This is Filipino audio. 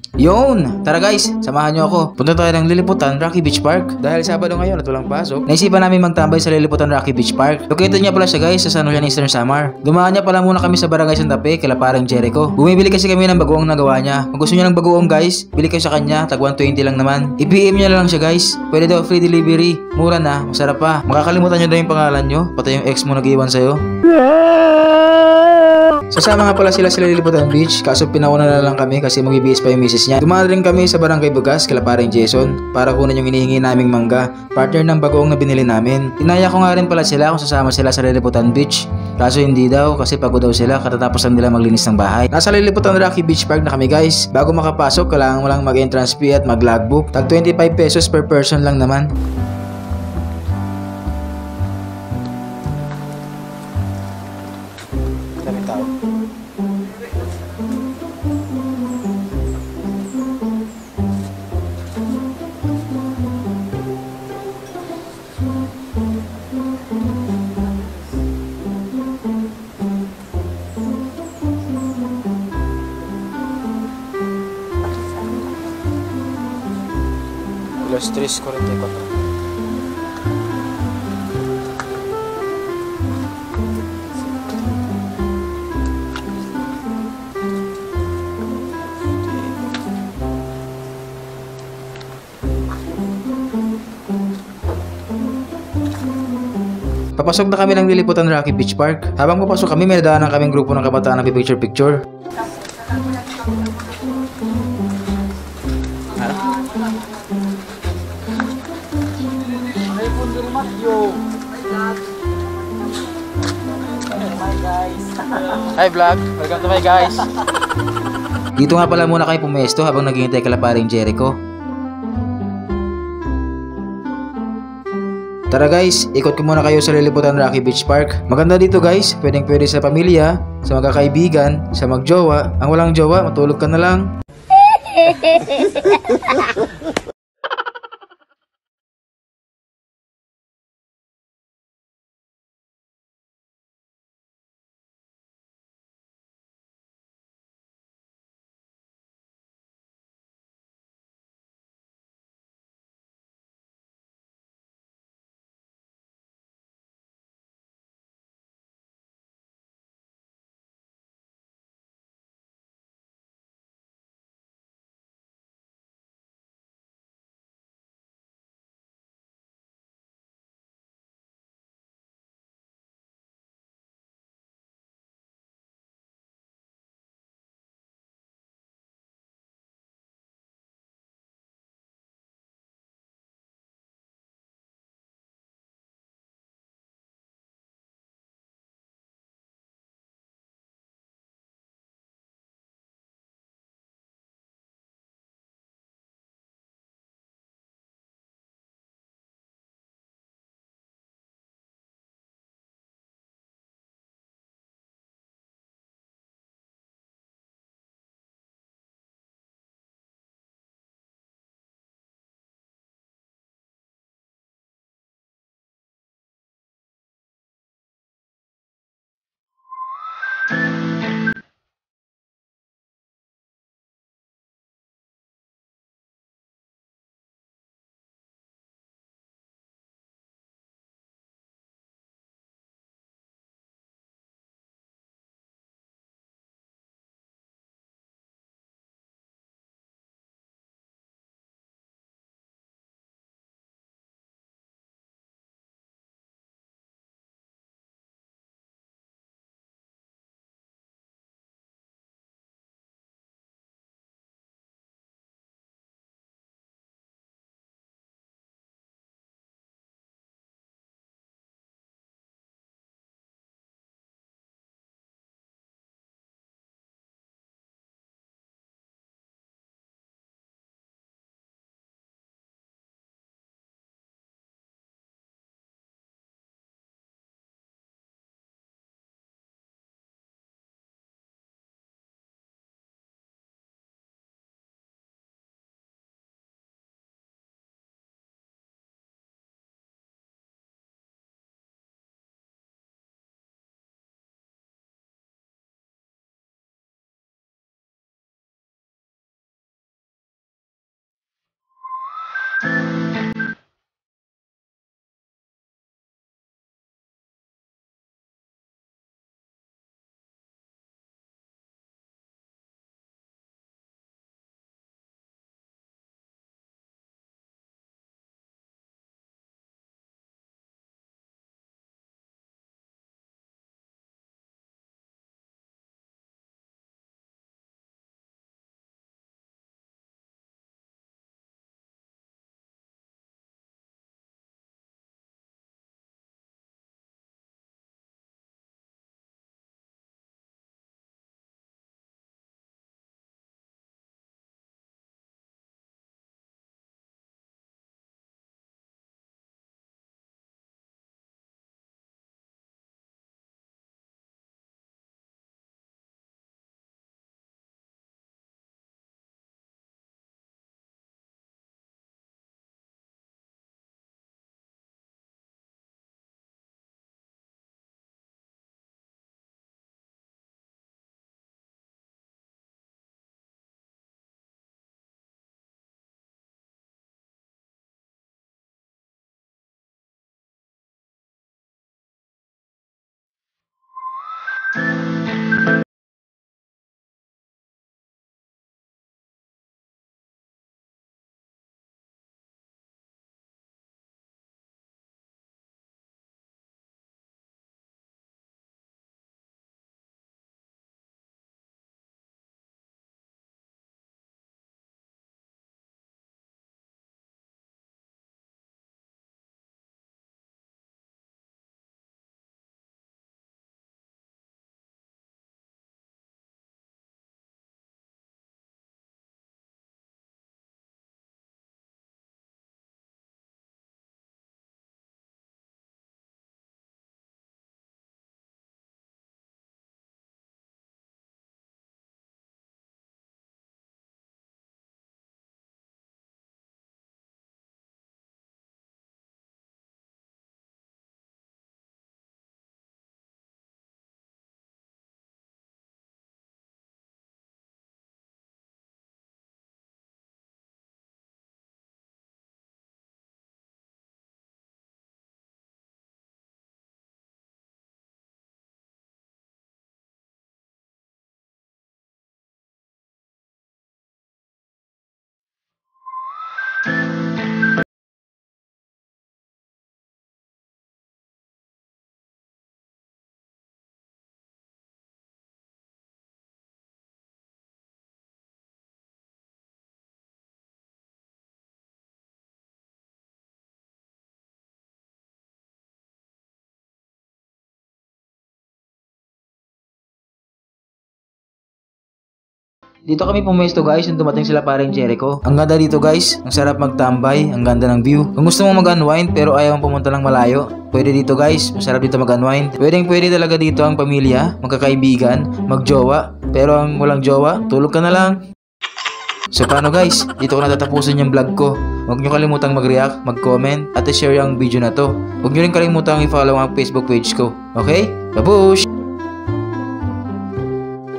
Yun! Tara guys, samahan nyo ako. Punta tayo ng Liliputan Rocky Beach Park. Dahil Sabado ngayon at walang pasok, naisipan namin magtambay sa Liliputan Rocky Beach Park. Located niya pala siya guys sa San Juan Eastern Samar. Dumaan niya pala muna kami sa Barangay Santa Fe kila parang Jericho. Bumibili kasi kami ng bagoong nagawa niya. Kung gusto niyo ng bagoong guys, bili kayo sa kanya, tag 120 lang naman. I-PM niya lang siya guys. Pwede daw free delivery. Mura na, masarap pa. Makakalimutan niyo daw yung pangalan niyo, pati yung ex mo nag-iwan sa'yo. Sasama nga pala sila sa Liliputan Beach, kaso pinauna na lang kami kasi magbibihis pa yung misis niya. Dumaan rin kami sa Barangay Bugas kila pareng Jason para kunin yung hinihingi naming mangga, partner ng bagoong na binili namin. Inaya ko nga rin pala sila kung sasama sila sa Liliputan Beach, kaso hindi daw kasi pagod daw sila katatapos lang nila maglinis ng bahay. Nasa Liliputan Rocky Beach Park na kami guys. Bago makapasok, kailangan mo lang mag-entrance fee at mag-logbook. Tag 25 pesos per person lang naman. Dami tao. Los 3:44. Papasok na kami ng Liliputan Rocky Beach Park. Habang papasok kami, may nadaanan kaming grupo ng kabataan na picture-picture. Hi vlog, welcome to my guys. Dito nga pala muna kayo pumesto habang naghihintay kala paring Jericho. Tara guys, ikot ko muna kayo sa Liliputan Rocky Beach Park. Maganda dito guys, pwedeng pwede sa pamilya, sa magkakaibigan, sa magjowa. Ang walang jowa, matulog ka na lang. Dito kami pumesto guys nung dumating sila paring Jericho. Ang ganda dito guys, ang sarap magtambay, ang ganda ng view. Kung gusto mo mag-unwind pero ayaw mong pumunta ng malayo, pwede dito guys, masarap dito mag-unwind. Pwede talaga dito ang pamilya, magkakaibigan, magjowa. Pero ang walang jowa, tulog ka na lang. So paano guys, dito ko natatapusin yung vlog ko. Huwag nyo kalimutang mag-react, mag-comment, at i-share yung video na to. Huwag nyo rin kalimutang i-follow ang Facebook page ko. Okay? Babush!